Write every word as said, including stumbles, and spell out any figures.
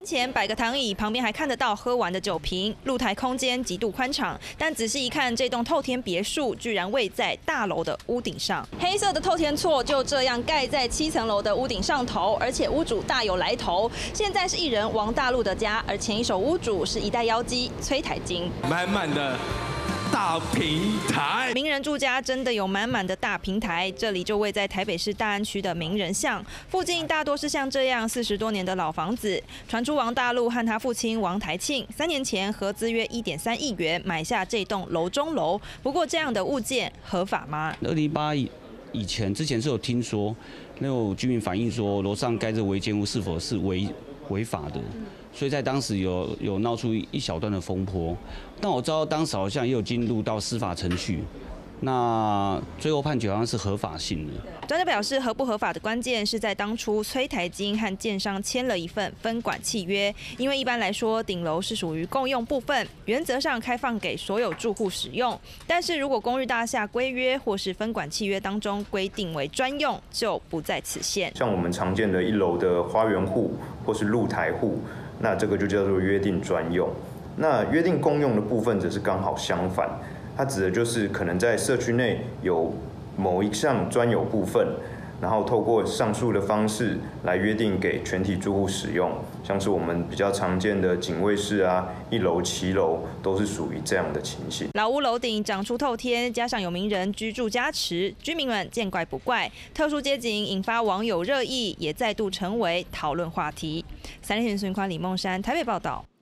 前摆个躺椅，旁边还看得到喝完的酒瓶，露台空间极度宽敞。但仔细一看，这栋透天别墅居然位在大楼的屋顶上。黑色的透天厝就这样盖在七层楼的屋顶上头，而且屋主大有来头。现在是艺人王大陆的家，而前一手屋主是一代妖姬崔台金。 满满的大平台， 名人住家真的有满满的大平台，这里就位在台北市大安区的名人巷附近，大多是像这样四十多年的老房子。传出王大陆和他父亲王台庆三年前合资约一点三亿元买下这栋楼中楼。不过这样的物件合法吗？ 二零一八以前之前是有听说，那有居民反映说楼上盖着违建物是否是违违法的。所以在当时有有闹出一小段的风波，但我知道当时好像也有进入到司法程序，那最后判决好像是合法性的。 专家表示，合不合法的关键是在当初崔台金和建商签了一份分管契约，因为一般来说顶楼是属于共用部分，原则上开放给所有住户使用。但是如果公寓大厦规约或是分管契约当中规定为专用，就不在此限。 像我们常见的一楼的花园户或是露台户。那这个就叫做约定专用，那约定共用的部分则是刚好相反，它指的就是可能在社区内有某一项专有部分，然后透过上述的方式来约定给全体住户使用，像是我们比较常见的警卫室啊、一楼、骑楼都是属于这样的情形。 老屋楼顶长出透天，加上有名人居住加持，居民们见怪不怪。特殊街景引发网友热议，也再度成为讨论话题。三立新闻李梦山台北报道。